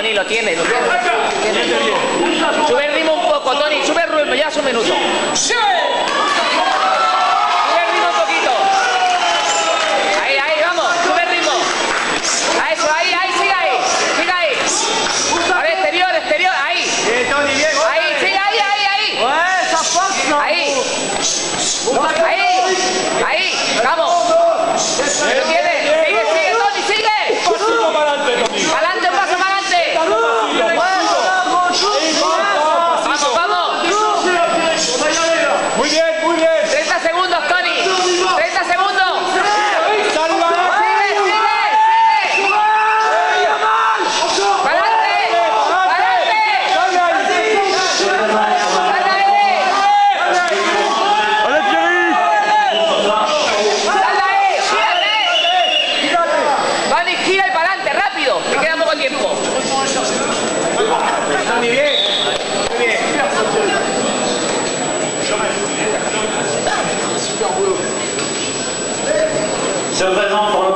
Tony, lo tiene. Sube el ritmo un poco, Tony, sube el ritmo, ya es un minuto. ¡Sí! Sube el ritmo un poquito. Ahí, vamos, sube el ritmo. A eso, ahí, sigue ahí. Sigue ahí. A ver, exterior, ahí. Ahí, sigue ahí. Ahí, vamos. ¿Lo tiene? Sigue, Tony, sigue. Adelante, un paso para adelante. Vamos. Muy bien. 30 segundos, Tony. 30 segundos. Sigue. Para adelante. Tony, gira y para adelante, rápido. Me queda poco tiempo. Muy bien. Se présente pour le